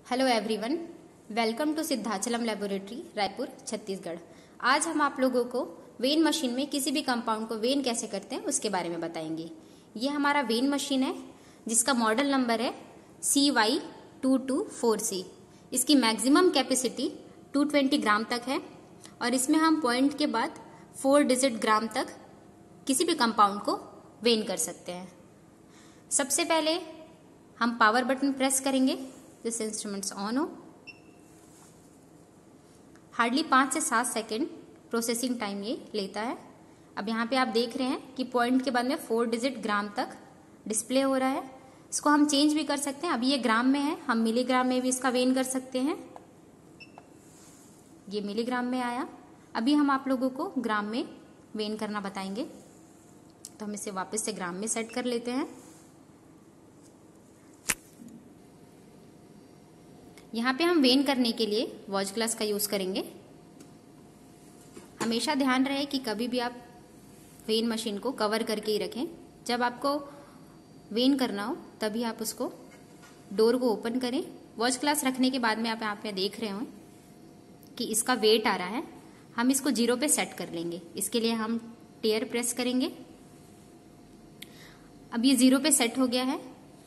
Hello everyone, welcome to Siddhachalam laboratory Raipur Chhattisgarh. आज हम आप लोगों को वेन मशीन में किसी भी कंपाउंड को वेन कैसे करते हैं उसके बारे में बताएंगे। ये हमारा वेन मशीन है जिसका मॉडल नंबर है CY224C। इसकी मैक्सिमम कैपेसिटी 220 ग्राम तक है और इसमें हम पॉइंट के बाद 4 डिजिट ग्राम तक किसी भी कंपाउंड को वेन कर सकते हैं। सबसे पहले हम पावर बटन प्रेस करेंगे जिससे इंस्ट्रूमेंट्स ऑन हो। हार्डली 5 से 7 सेकेंड प्रोसेसिंग टाइम ये लेता है। अब यहाँ पे आप देख रहे हैं कि पॉइंट के बाद में 4 डिजिट ग्राम तक डिस्प्ले हो रहा है। इसको हम चेंज भी कर सकते हैं। अभी ये ग्राम में है, हम मिलीग्राम में भी इसका वेन कर सकते हैं। ये मिलीग्राम में आया। अभी हम आप लोगों को ग्राम में वेन करना बताएंगे, तो हम इसे वापस से ग्राम में सेट कर लेते हैं। यहाँ पे हम वेन करने के लिए वॉच ग्लास का यूज करेंगे। हमेशा ध्यान रहे कि कभी भी आप वेन मशीन को कवर करके ही रखें। जब आपको वेन करना हो तभी आप उसको डोर को ओपन करें। वॉच ग्लास रखने के बाद में आप यहाँ पे देख रहे हो कि इसका वेट आ रहा है। हम इसको 0 पे सेट कर लेंगे। इसके लिए हम टेयर प्रेस करेंगे। अब ये 0 पे सेट हो गया है।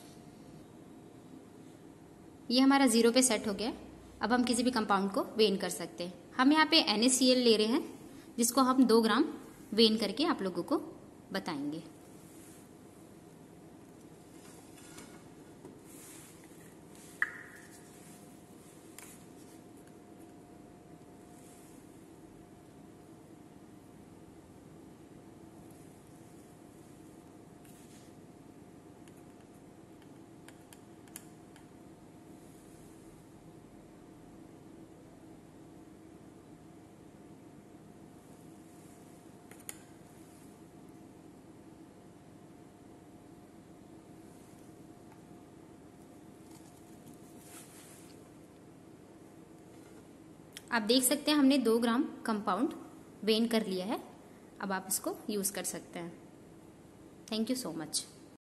ये हमारा 0 पे सेट हो गया। अब हम किसी भी कंपाउंड को वेन कर सकते हैं। हम यहाँ पे NaCl ले रहे हैं जिसको हम 2 ग्राम वेन करके आप लोगों को बताएंगे। आप देख सकते हैं हमने 2 ग्राम कंपाउंड वेन कर लिया है। अब आप इसको यूज कर सकते हैं। Thank you so much.